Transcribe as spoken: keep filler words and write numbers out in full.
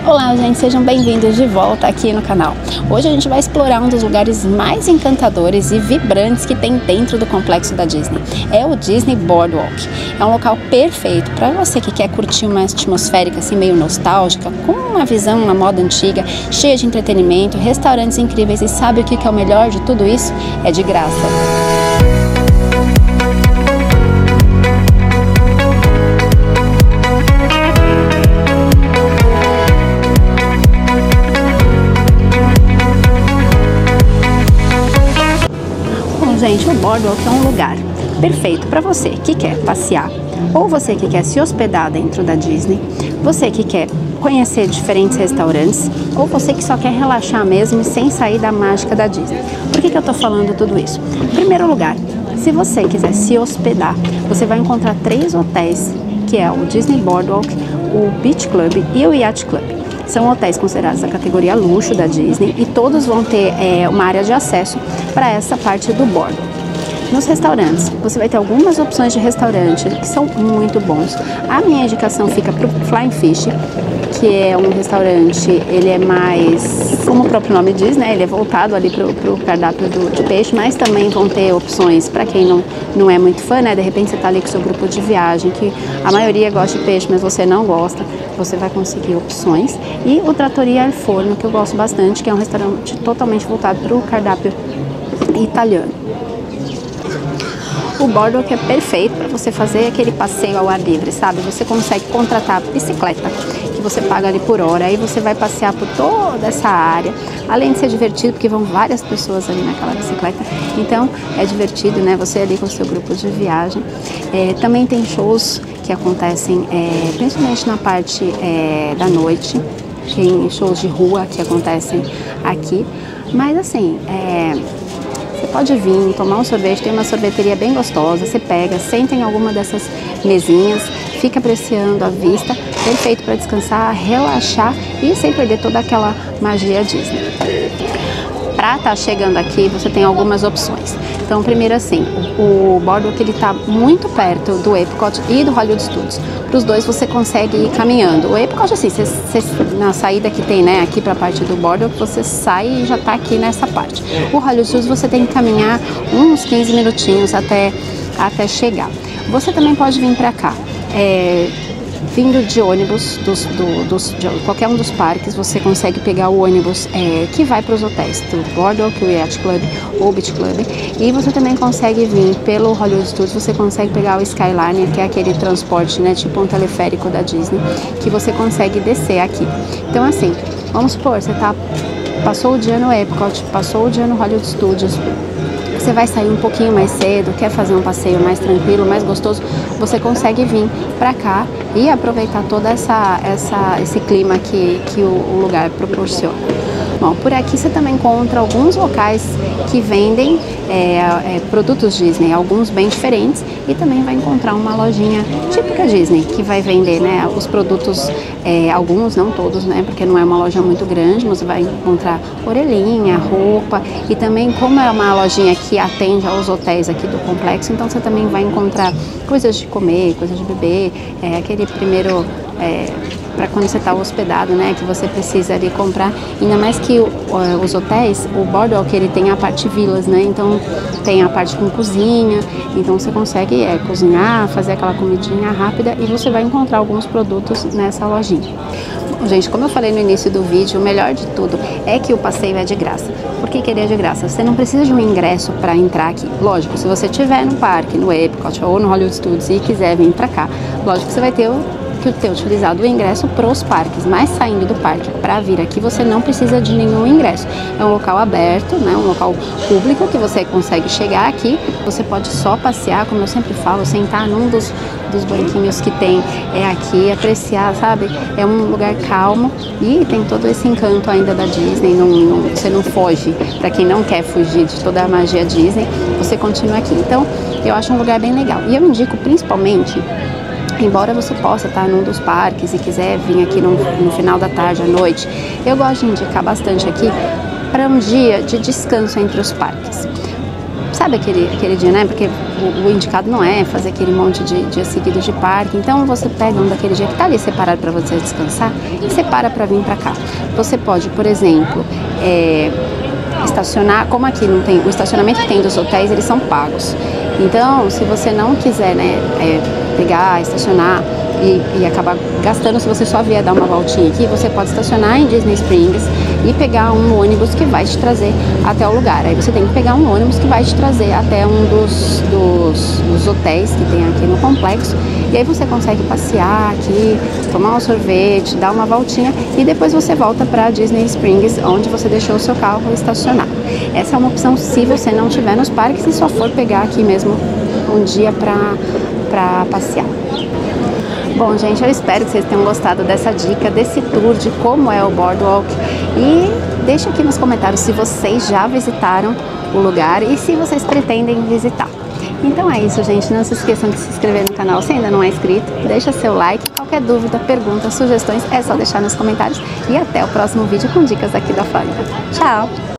Olá, gente, sejam bem-vindos de volta aqui no canal. Hoje a gente vai explorar um dos lugares mais encantadores e vibrantes que tem dentro do complexo da Disney. É o Disney Boardwalk. É um local perfeito para você que quer curtir uma atmosférica assim meio nostálgica, com uma visão na moda antiga, cheia de entretenimento, restaurantes incríveis e sabe o que é o melhor de tudo isso? É de graça. Gente, o Boardwalk é um lugar perfeito para você que quer passear, ou você que quer se hospedar dentro da Disney, você que quer conhecer diferentes restaurantes, ou você que só quer relaxar mesmo sem sair da mágica da Disney. Por que que eu tô falando tudo isso? Em primeiro lugar, se você quiser se hospedar, você vai encontrar três hotéis, que é o Disney Boardwalk, o Beach Club e o Yacht Club. São hotéis considerados da categoria luxo da Disney e todos vão ter é, uma área de acesso para essa parte do boardwalk. Nos restaurantes, você vai ter algumas opções de restaurante que são muito bons. A minha indicação fica para o Flying Fish, que é um restaurante, ele é mais, como o próprio nome diz, né? Ele é voltado ali para o cardápio do, de peixe, mas também vão ter opções para quem não, não é muito fã, né? De repente você está ali com o seu grupo de viagem, que a maioria gosta de peixe, mas você não gosta, você vai conseguir opções. E o Trattoria al Forno, que eu gosto bastante, que é um restaurante totalmente voltado para o cardápio italiano. O Boardwalk é perfeito para você fazer aquele passeio ao ar livre, sabe? Você consegue contratar bicicleta, que você paga ali por hora, aí você vai passear por toda essa área, além de ser divertido, porque vão várias pessoas ali naquela bicicleta, então é divertido, né? Você ali com o seu grupo de viagem. É, também tem shows que acontecem, é, principalmente na parte é, da noite, tem shows de rua que acontecem aqui, mas assim, é... você pode vir, tomar um sorvete, tem uma sorveteria bem gostosa, você pega, senta em alguma dessas mesinhas, fica apreciando a vista, perfeito para descansar, relaxar e sem perder toda aquela magia Disney. Para estar chegando aqui, você tem algumas opções. Então, primeiro assim, o Boardwalk ele está muito perto do Epcot e do Hollywood Studios. Para os dois você consegue ir caminhando. O Epcot, assim, você, você, na saída que tem, né, aqui para a parte do Boardwalk, você sai e já está aqui nessa parte. O Hollywood Studios você tem que caminhar uns quinze minutinhos até, até chegar. Você também pode vir para cá. É, Vindo de ônibus, dos, do, dos, de qualquer um dos parques, você consegue pegar o ônibus é, que vai para os hotéis, do Boardwalk, o Yacht Club ou o Beach Club. E você também consegue vir pelo Hollywood Studios, você consegue pegar o Skyliner, que é aquele transporte, né, tipo um teleférico da Disney, que você consegue descer aqui. Então assim, vamos supor, você tá, passou o dia no Epcot, passou o dia no Hollywood Studios, você vai sair um pouquinho mais cedo, quer fazer um passeio mais tranquilo, mais gostoso, você consegue vir para cá e aproveitar toda essa, essa esse clima que, que o, o lugar proporciona. Bom, por aqui você também encontra alguns locais que vendem é, é, produtos Disney, alguns bem diferentes, e também vai encontrar uma lojinha típica Disney, que vai vender, né, os produtos, é, alguns, não todos, né, porque não é uma loja muito grande, mas você vai encontrar orelhinha, roupa, e também como é uma lojinha que atende aos hotéis aqui do complexo, então você também vai encontrar coisas de comer, coisas de beber, é, aquele primeiro... É, para quando você está hospedado, né, que você precisa ali comprar, ainda mais que o, os hotéis, o Boardwalk ele tem a parte vilas, né, então tem a parte com cozinha, então você consegue é, cozinhar, fazer aquela comidinha rápida e você vai encontrar alguns produtos nessa lojinha. Bom, gente, como eu falei no início do vídeo, o melhor de tudo é que o passeio é de graça. Por que que ele é de graça? Você não precisa de um ingresso para entrar aqui. Lógico, se você estiver no parque, no Epcot ou no Hollywood Studios e quiser vir para cá, lógico que você vai ter o que ter utilizado o ingresso para os parques, mas saindo do parque para vir aqui você não precisa de nenhum ingresso. É um local aberto, né, um local público que você consegue chegar aqui, você pode só passear, como eu sempre falo, sentar num dos, dos banquinhos que tem é aqui, apreciar, sabe? É um lugar calmo e tem todo esse encanto ainda da Disney, não, não, você não foge, para quem não quer fugir de toda a magia Disney, você continua aqui. Então, eu acho um lugar bem legal. E eu indico principalmente, embora você possa estar num dos parques e quiser vir aqui no, no final da tarde, à noite, eu gosto de indicar bastante aqui para um dia de descanso entre os parques. sabe aquele, aquele dia, né? Porque o, o indicado não é fazer aquele monte de dias seguidos de parque. Então você pega um daquele dia que tá ali separado para você descansar e separa para vir para cá. Você pode, por exemplo, é, estacionar, como aqui não tem, o estacionamento que tem dos hotéis, eles são pagos. Então, se você não quiser, né, é, pegar, estacionar e, e acabar gastando, se você só vier dar uma voltinha aqui, você pode estacionar em Disney Springs e pegar um ônibus que vai te trazer até o lugar. Aí você tem que pegar um ônibus que vai te trazer até um dos, dos, dos hotéis que tem aqui no complexo. E aí você consegue passear aqui, tomar um sorvete, dar uma voltinha e depois você volta para Disney Springs, onde você deixou o seu carro estacionado. Essa é uma opção se você não estiver nos parques e só for pegar aqui mesmo um dia para passear. Bom, gente, eu espero que vocês tenham gostado dessa dica, desse tour de como é o Boardwalk. E deixa aqui nos comentários se vocês já visitaram o lugar e se vocês pretendem visitar. Então é isso, gente. Não se esqueçam de se inscrever no canal se ainda não é inscrito. Deixa seu like. Qualquer dúvida, pergunta, sugestões, é só deixar nos comentários. E até o próximo vídeo com dicas aqui da Flórida. Tchau!